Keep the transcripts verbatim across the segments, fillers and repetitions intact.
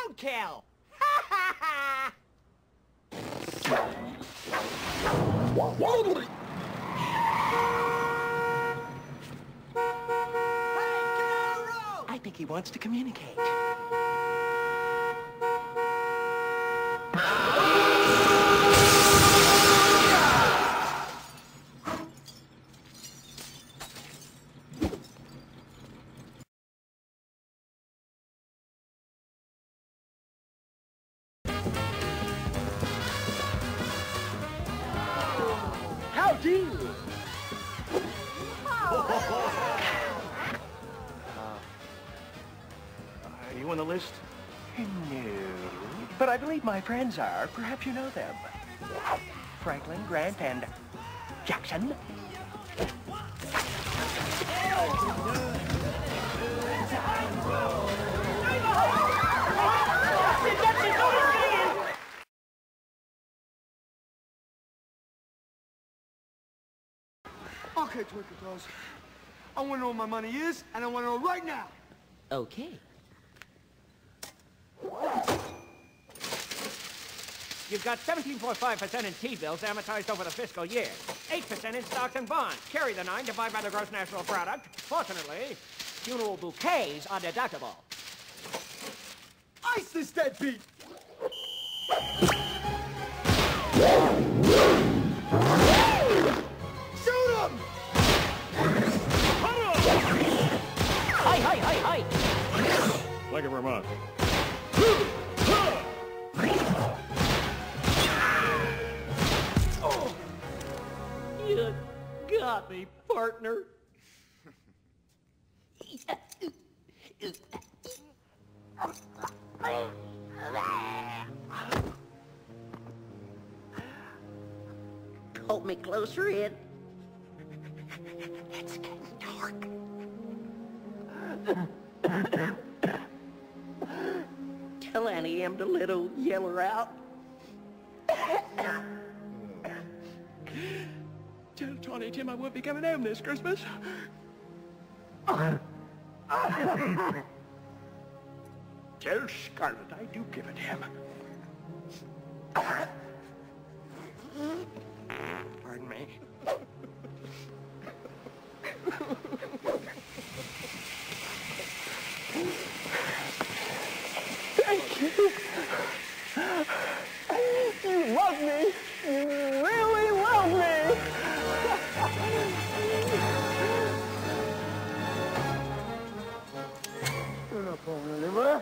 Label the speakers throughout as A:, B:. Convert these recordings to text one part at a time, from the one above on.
A: roadkill! Ha ha ha!
B: I think he wants to communicate. Howdy!
C: Are you on the list?
B: No, but I believe my friends are. Perhaps you know them. Franklin, Grant, and Jackson.
D: Okay, Twinkle Toes. I want to know what my money is, and I want to know right now.
A: Okay. You've got seventeen point five percent in T-bills amortized over the fiscal year. eight percent in stocks and bonds. Carry the nine, divide by the gross national product. Fortunately, funeral bouquets are deductible.
D: Ice this deadbeat! Shoot him!
A: Hi, hi, hi, hi!
C: Thank you very much.
A: You got me, partner.
B: Pull me closer in. It's getting dark. Tell Annie M to little yeller out.
C: Tell Tawny Tim I won't be coming home this Christmas. Tell Scarlet I do give it him. Pardon me.
D: Thank you. You love me. You really love me. You're not going anywhere.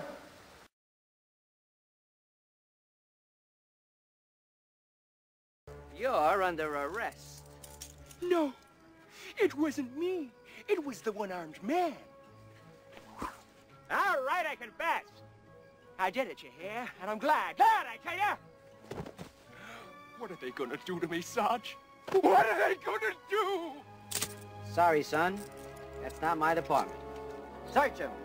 A: You're under arrest.
B: No, it wasn't me. It was the one-armed man.
A: All right, I confess.
B: I did it, you hear? And I'm glad.
A: Glad, I tell ya!
C: What are they gonna do to me, Sarge? What are they gonna do?
A: Sorry, son. That's not my department. Search him.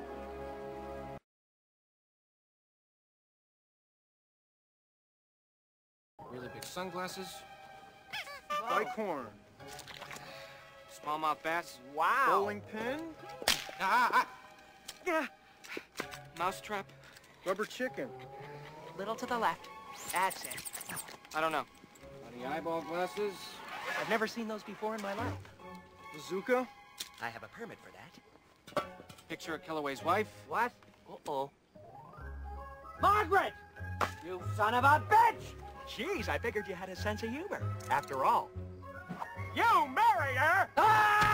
E: Really big sunglasses,
D: White corn.
E: smallmouth bass,
A: Wow.
D: Bowling pin.
E: ah, ah, ah. Mousetrap.
D: Rubber chicken.
B: Little to the left. That's it.
E: I don't know. Any eyeball glasses?
B: I've never seen those before in my life.
D: Bazooka.
B: I have a permit for that.
E: Picture of Kellaway's wife.
A: What?
B: Uh-oh.
A: Margaret! You son of a bitch!
B: Jeez, I figured you had a sense of humor. After all.
A: You married her! Ah!